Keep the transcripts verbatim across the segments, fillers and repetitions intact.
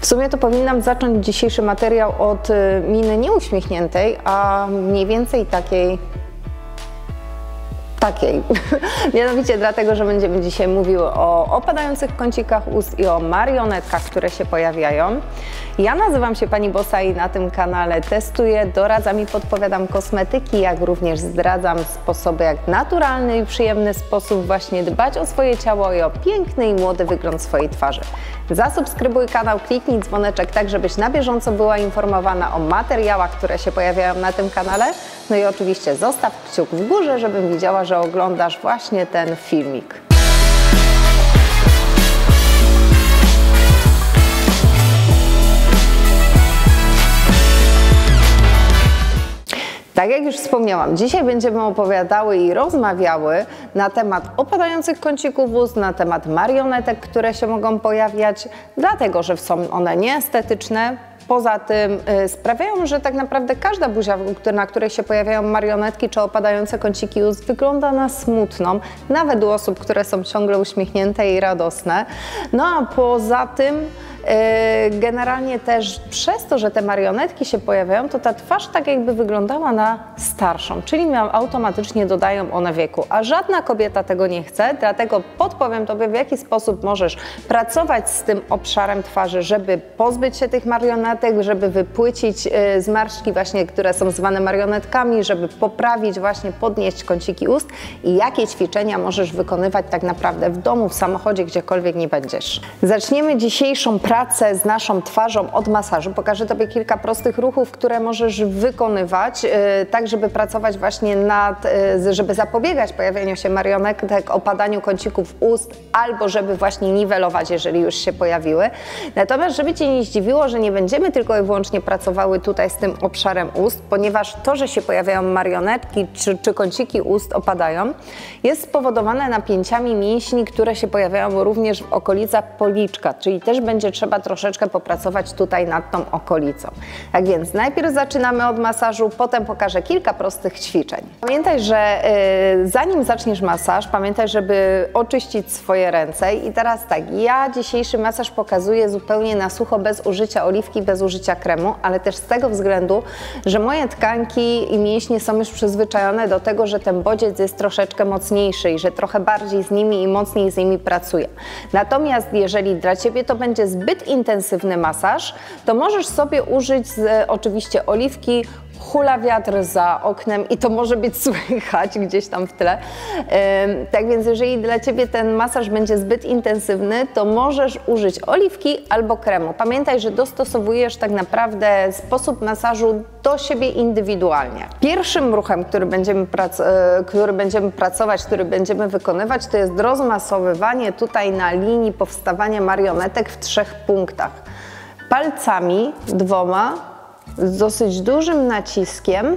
sumie to powinnam zacząć dzisiejszy materiał od miny nieuśmiechniętej, a mniej więcej takiej Takiej. Mianowicie dlatego, że będziemy dzisiaj mówiły o opadających kącikach ust i o marionetkach, które się pojawiają. Ja nazywam się Pani Bossa i na tym kanale testuję, doradzam i podpowiadam kosmetyki, jak również zdradzam sposoby, jak w naturalny i przyjemny sposób właśnie dbać o swoje ciało i o piękny i młody wygląd swojej twarzy. Zasubskrybuj kanał, kliknij dzwoneczek, tak żebyś na bieżąco była informowana o materiałach, które się pojawiają na tym kanale. No i oczywiście zostaw kciuk w górze, żebym widziała, że oglądasz właśnie ten filmik. Tak jak już wspomniałam, dzisiaj będziemy opowiadały i rozmawiały na temat opadających kącików ust, na temat marionetek, które się mogą pojawiać, dlatego że są one nieestetyczne. Poza tym y, sprawiają, że tak naprawdę każda buzia, na której się pojawiają marionetki czy opadające kąciki ust, wygląda na smutną, nawet u osób, które są ciągle uśmiechnięte i radosne. No a poza tym Yy, generalnie też przez to, że te marionetki się pojawiają, to ta twarz tak jakby wyglądała na starszą, czyli miał, automatycznie dodają one wieku, a żadna kobieta tego nie chce, dlatego podpowiem Tobie, w jaki sposób możesz pracować z tym obszarem twarzy, żeby pozbyć się tych marionetek, żeby wypłycić yy, zmarszczki właśnie, które są zwane marionetkami, żeby poprawić właśnie, podnieść kąciki ust i jakie ćwiczenia możesz wykonywać tak naprawdę w domu, w samochodzie, gdziekolwiek nie będziesz. Zaczniemy dzisiejszą pracę pracę z naszą twarzą od masażu. Pokażę Tobie kilka prostych ruchów, które możesz wykonywać, yy, tak żeby pracować właśnie nad, yy, żeby zapobiegać pojawianiu się marionetek, opadaniu kącików ust, albo żeby właśnie niwelować, jeżeli już się pojawiły. Natomiast żeby Cię nie zdziwiło, że nie będziemy tylko i wyłącznie pracowały tutaj z tym obszarem ust, ponieważ to, że się pojawiają marionetki czy, czy kąciki ust opadają, jest spowodowane napięciami mięśni, które się pojawiają również w okolicach policzka, czyli też będzie trzeba Trzeba troszeczkę popracować tutaj nad tą okolicą. Tak więc najpierw zaczynamy od masażu, potem pokażę kilka prostych ćwiczeń. Pamiętaj, że y, zanim zaczniesz masaż, pamiętaj, żeby oczyścić swoje ręce. I teraz tak, ja dzisiejszy masaż pokazuję zupełnie na sucho, bez użycia oliwki, bez użycia kremu, ale też z tego względu, że moje tkanki i mięśnie są już przyzwyczajone do tego, że ten bodziec jest troszeczkę mocniejszy i że trochę bardziej z nimi i mocniej z nimi pracuję. Natomiast jeżeli dla Ciebie to będzie zbyt intensywny masaż, to możesz sobie użyć z, oczywiście oliwki, hula wiatr za oknem i to może być słychać gdzieś tam w tle. Yy, tak więc jeżeli dla Ciebie ten masaż będzie zbyt intensywny, to możesz użyć oliwki albo kremu. Pamiętaj, że dostosowujesz tak naprawdę sposób masażu do siebie indywidualnie. Pierwszym ruchem, który będziemy, prac yy, który będziemy pracować, który będziemy wykonywać, to jest rozmasowywanie tutaj na linii powstawania marionetek w trzech punktach. Palcami dwoma z dosyć dużym naciskiem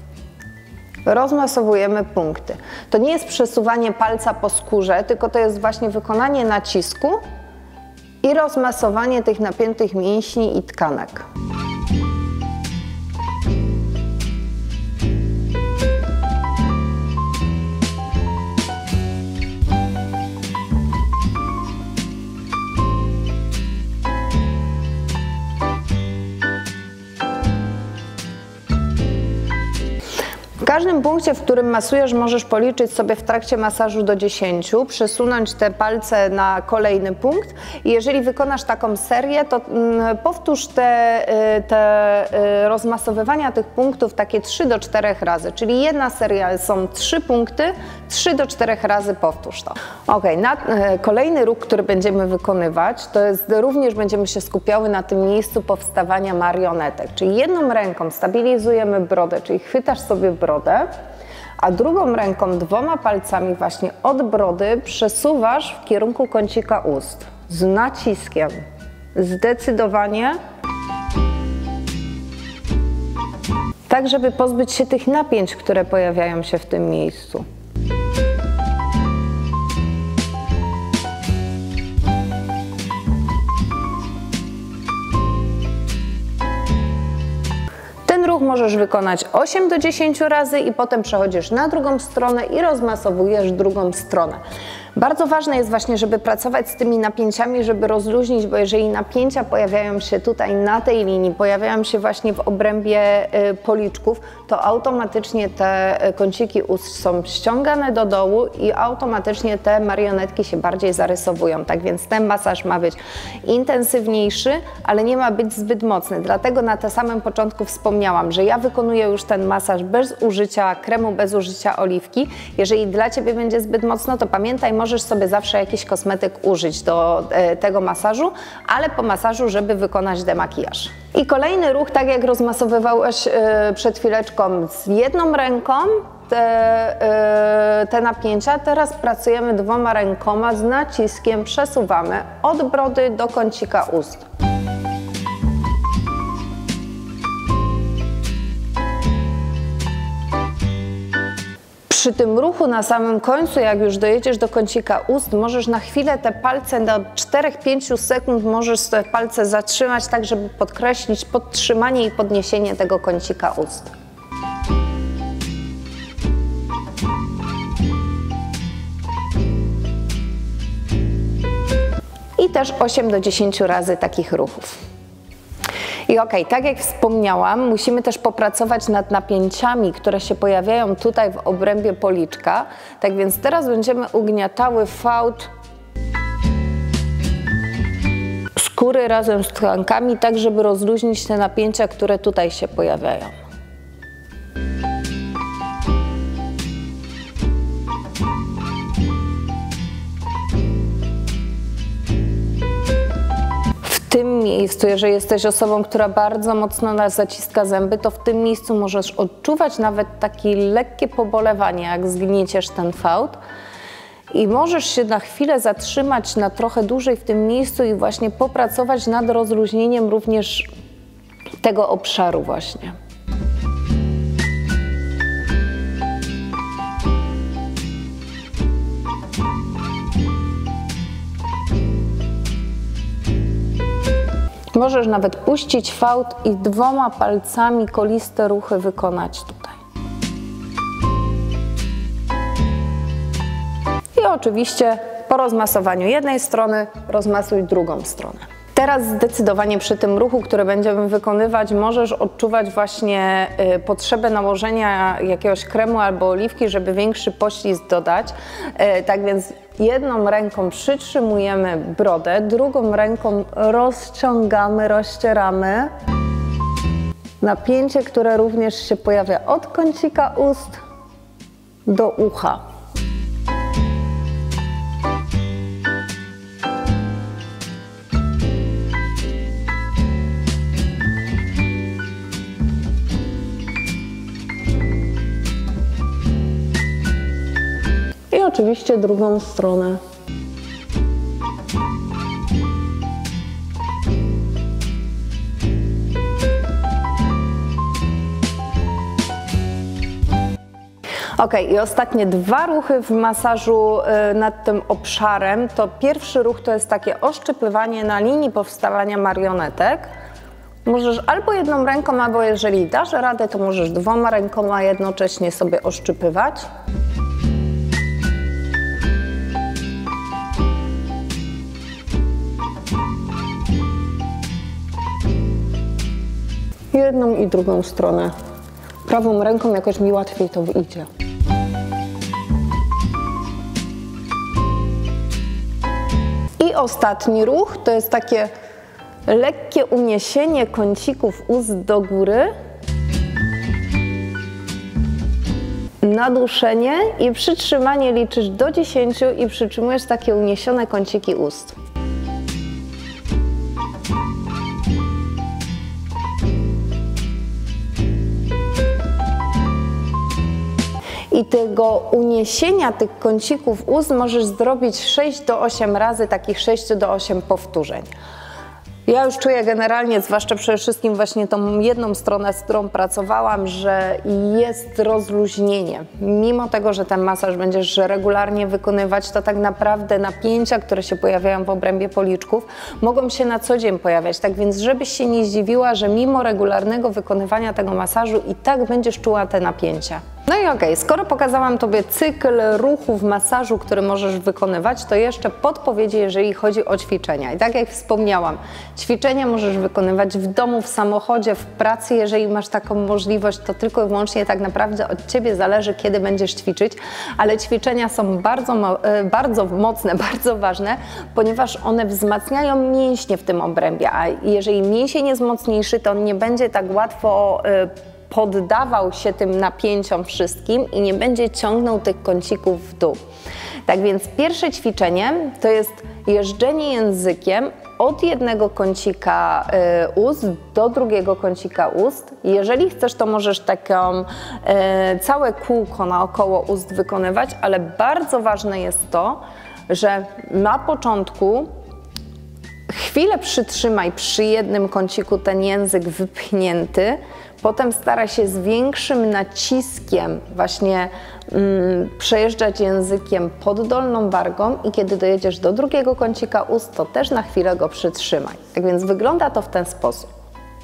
rozmasowujemy punkty. To nie jest przesuwanie palca po skórze, tylko to jest właśnie wykonanie nacisku i rozmasowanie tych napiętych mięśni i tkanek. W każdym punkcie, w którym masujesz, możesz policzyć sobie w trakcie masażu do dziesięciu, przesunąć te palce na kolejny punkt i jeżeli wykonasz taką serię, to mm, powtórz te, te rozmasowywania tych punktów takie trzy do czterech razy, czyli jedna seria są trzy punkty, trzy do czterech razy powtórz to. Ok, na, kolejny ruch, który będziemy wykonywać, to jest również będziemy się skupiały na tym miejscu powstawania marionetek, czyli jedną ręką stabilizujemy brodę, czyli chwytasz sobie brodę, a drugą ręką, dwoma palcami właśnie od brody przesuwasz w kierunku kącika ust z naciskiem, zdecydowanie, tak żeby pozbyć się tych napięć, które pojawiają się w tym miejscu. Ten ruch możesz wykonać osiem do dziesięciu razy i potem przechodzisz na drugą stronę i rozmasowujesz drugą stronę. Bardzo ważne jest właśnie, żeby pracować z tymi napięciami, żeby rozluźnić, bo jeżeli napięcia pojawiają się tutaj na tej linii, pojawiają się właśnie w obrębie policzków, to automatycznie te kąciki ust są ściągane do dołu i automatycznie te marionetki się bardziej zarysowują. Tak więc ten masaż ma być intensywniejszy, ale nie ma być zbyt mocny. Dlatego na tym samym początku wspomniałam, że ja wykonuję już ten masaż bez użycia kremu, bez użycia oliwki. Jeżeli dla Ciebie będzie zbyt mocno, to pamiętaj, możesz sobie zawsze jakiś kosmetyk użyć do e, tego masażu, ale po masażu, żeby wykonać demakijaż. I kolejny ruch, tak jak rozmasowywałeś e, przed chwileczką z jedną ręką, te, e, te napięcia, teraz pracujemy dwoma rękoma z naciskiem, przesuwamy od brody do kącika ust. Przy tym ruchu na samym końcu, jak już dojedziesz do kącika ust, możesz na chwilę te palce, do czterech do pięciu sekund możesz te palce zatrzymać, tak żeby podkreślić podtrzymanie i podniesienie tego kącika ust. I też osiem do dziesięciu razy takich ruchów. I ok, tak jak wspomniałam, musimy też popracować nad napięciami, które się pojawiają tutaj w obrębie policzka. Tak więc teraz będziemy ugniatały fałd skóry razem z tkankami, tak żeby rozluźnić te napięcia, które tutaj się pojawiają. W tym miejscu, jeżeli jesteś osobą, która bardzo mocno zaciska zęby, to w tym miejscu możesz odczuwać nawet takie lekkie pobolewanie, jak zgnieciesz ten fałd. I możesz się na chwilę zatrzymać na trochę dłużej w tym miejscu i właśnie popracować nad rozluźnieniem również tego obszaru właśnie. Możesz nawet puścić fałd i dwoma palcami koliste ruchy wykonać tutaj. I oczywiście po rozmasowaniu jednej strony rozmasuj drugą stronę. Teraz zdecydowanie przy tym ruchu, który będziemy wykonywać, możesz odczuwać właśnie y, potrzebę nałożenia jakiegoś kremu albo oliwki, żeby większy poślizg dodać. Y, tak więc jedną ręką przytrzymujemy brodę, drugą ręką rozciągamy, rozcieramy. Napięcie, które również się pojawia od kącika ust do ucha. I oczywiście drugą stronę. Ok, i ostatnie dwa ruchy w masażu y, nad tym obszarem. To pierwszy ruch to jest takie oszczypywanie na linii powstawania marionetek. Możesz albo jedną ręką, albo jeżeli dasz radę, to możesz dwoma rękoma jednocześnie sobie oszczypywać. Jedną i drugą stronę. Prawą ręką jakoś mi łatwiej to idzie. I ostatni ruch to jest takie lekkie uniesienie kącików ust do góry, naduszenie i przytrzymanie, liczysz do dziesięciu i przytrzymujesz takie uniesione kąciki ust. I tego uniesienia tych kącików ust możesz zrobić sześć do ośmiu razy, takich sześć do ośmiu powtórzeń. Ja już czuję generalnie, zwłaszcza przede wszystkim właśnie tą jedną stronę, z którą pracowałam, że jest rozluźnienie. Mimo tego, że ten masaż będziesz regularnie wykonywać, to tak naprawdę napięcia, które się pojawiają w obrębie policzków, mogą się na co dzień pojawiać. Tak więc, żebyś się nie zdziwiła, że mimo regularnego wykonywania tego masażu i tak będziesz czuła te napięcia. No i okej, okay, skoro pokazałam Tobie cykl ruchów masażu, który możesz wykonywać, to jeszcze podpowiedzi, jeżeli chodzi o ćwiczenia. I tak jak wspomniałam, ćwiczenia możesz wykonywać w domu, w samochodzie, w pracy, jeżeli masz taką możliwość, to tylko i wyłącznie tak naprawdę od Ciebie zależy, kiedy będziesz ćwiczyć, ale ćwiczenia są bardzo, bardzo mocne, bardzo ważne, ponieważ one wzmacniają mięśnie w tym obrębie, a jeżeli mięsień jest mocniejszy, to on nie będzie tak łatwo poddawał się tym napięciom wszystkim i nie będzie ciągnął tych kącików w dół. Tak więc pierwsze ćwiczenie to jest jeżdżenie językiem od jednego kącika y, ust do drugiego kącika ust. Jeżeli chcesz, to możesz taką y, całe kółko naokoło ust wykonywać, ale bardzo ważne jest to, że na początku chwilę przytrzymaj przy jednym kąciku ten język wypchnięty, potem staraj się z większym naciskiem właśnie mm, przejeżdżać językiem pod dolną wargą i kiedy dojedziesz do drugiego kącika ust, to też na chwilę go przytrzymaj. Tak więc wygląda to w ten sposób.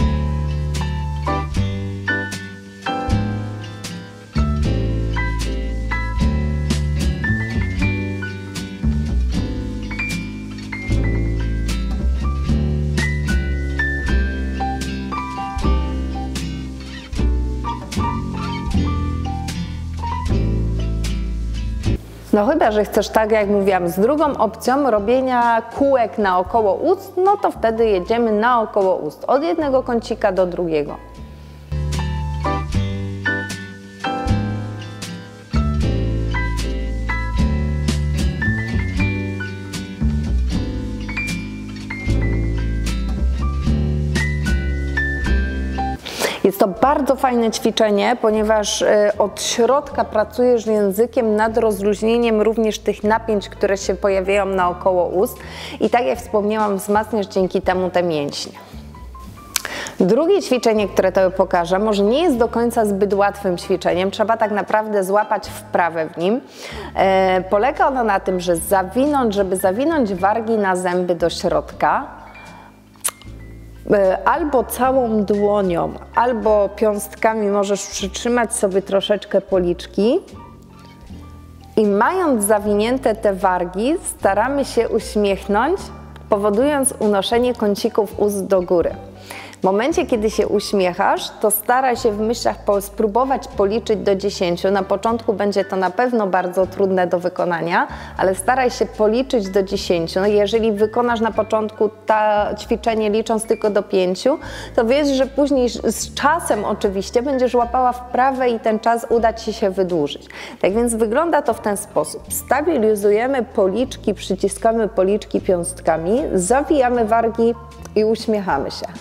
No chyba, że chcesz, tak jak mówiłam, z drugą opcją robienia kółek naokoło ust, no to wtedy jedziemy naokoło ust, od jednego kącika do drugiego. Jest to bardzo fajne ćwiczenie, ponieważ od środka pracujesz językiem nad rozluźnieniem również tych napięć, które się pojawiają naokoło ust i tak jak wspomniałam, wzmacniasz dzięki temu te mięśnie. Drugie ćwiczenie, które Tobie pokażę, może nie jest do końca zbyt łatwym ćwiczeniem, trzeba tak naprawdę złapać wprawę w nim. E, polega ono na tym, że zawinąć, żeby zawinąć wargi na zęby do środka, albo całą dłonią, albo piąstkami możesz przytrzymać sobie troszeczkę policzki i mając zawinięte te wargi, staramy się uśmiechnąć, powodując unoszenie kącików ust do góry. W momencie, kiedy się uśmiechasz, to staraj się w myślach spróbować policzyć do dziesięciu. Na początku będzie to na pewno bardzo trudne do wykonania, ale staraj się policzyć do dziesięciu. No jeżeli wykonasz na początku to ćwiczenie licząc tylko do pięciu, to wiesz, że później z czasem oczywiście będziesz łapała wprawę i ten czas uda Ci się wydłużyć. Tak więc wygląda to w ten sposób. Stabilizujemy policzki, przyciskamy policzki piąstkami, zawijamy wargi i uśmiechamy się.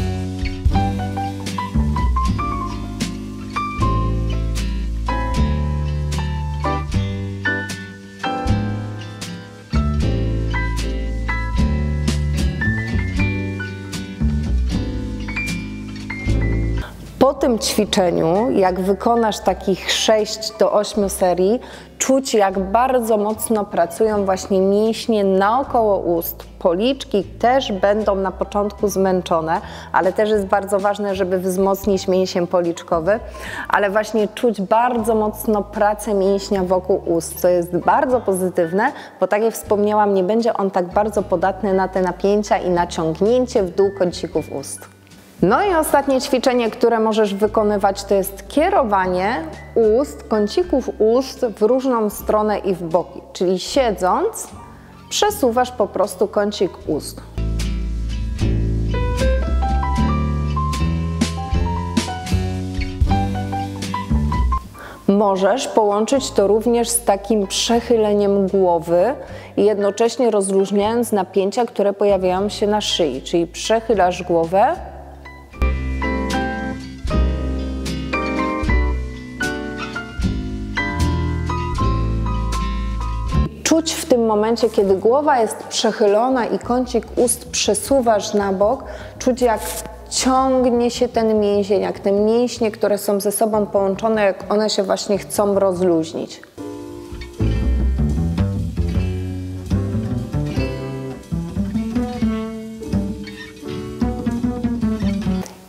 Po tym ćwiczeniu, jak wykonasz takich sześć do ośmiu serii, czuć, jak bardzo mocno pracują właśnie mięśnie naokoło ust. Policzki też będą na początku zmęczone, ale też jest bardzo ważne, żeby wzmocnić mięsień policzkowy, ale właśnie czuć bardzo mocno pracę mięśnia wokół ust, co jest bardzo pozytywne, bo tak jak wspomniałam, nie będzie on tak bardzo podatny na te napięcia i naciągnięcie w dół kącików ust. No i ostatnie ćwiczenie, które możesz wykonywać, to jest kierowanie ust, kącików ust w różną stronę i w boki. Czyli siedząc, przesuwasz po prostu kącik ust. Możesz połączyć to również z takim przechyleniem głowy i jednocześnie rozluźniając napięcia, które pojawiają się na szyi. Czyli przechylasz głowę, czuć w tym momencie, kiedy głowa jest przechylona i kącik ust przesuwasz na bok, czuć jak ciągnie się ten mięsień, jak te mięśnie, które są ze sobą połączone, jak one się właśnie chcą rozluźnić.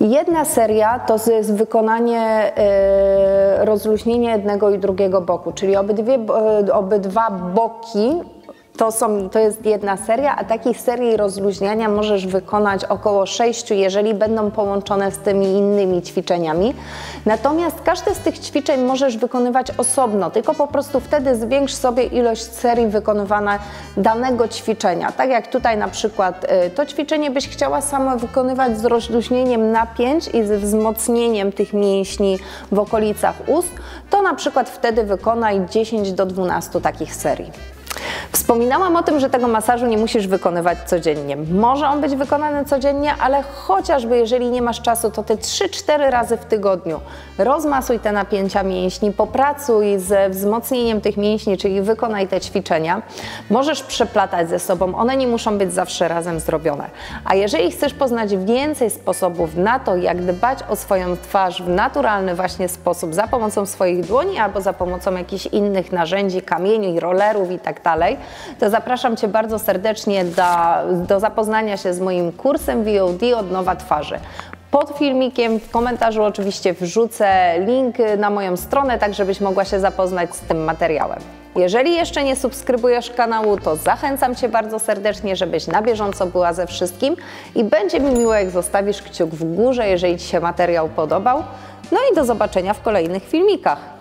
Jedna seria to jest wykonanie, yy, rozluźnienie jednego i drugiego boku, czyli obydwie, obydwa boki to, są, to jest jedna seria, a takich serii rozluźniania możesz wykonać około sześciu, jeżeli będą połączone z tymi innymi ćwiczeniami. Natomiast każde z tych ćwiczeń możesz wykonywać osobno, tylko po prostu wtedy zwiększ sobie ilość serii wykonywania danego ćwiczenia. Tak jak tutaj na przykład to ćwiczenie byś chciała sama wykonywać z rozluźnieniem napięć i ze wzmocnieniem tych mięśni w okolicach ust, to na przykład wtedy wykonaj dziesięć do dwunastu takich serii. Wspominałam o tym, że tego masażu nie musisz wykonywać codziennie. Może on być wykonany codziennie, ale chociażby jeżeli nie masz czasu, to te trzy cztery razy w tygodniu rozmasuj te napięcia mięśni, popracuj ze wzmocnieniem tych mięśni, czyli wykonaj te ćwiczenia. Możesz przeplatać ze sobą, one nie muszą być zawsze razem zrobione. A jeżeli chcesz poznać więcej sposobów na to, jak dbać o swoją twarz w naturalny właśnie sposób, za pomocą swoich dłoni albo za pomocą jakichś innych narzędzi, kamieni, rollerów i tak dalej, to zapraszam Cię bardzo serdecznie do, do zapoznania się z moim kursem V O D Odnowa twarzy. Pod filmikiem w komentarzu oczywiście wrzucę link na moją stronę, tak żebyś mogła się zapoznać z tym materiałem. Jeżeli jeszcze nie subskrybujesz kanału, to zachęcam Cię bardzo serdecznie, żebyś na bieżąco była ze wszystkim i będzie mi miło, jak zostawisz kciuk w górze, jeżeli Ci się materiał podobał. No i do zobaczenia w kolejnych filmikach.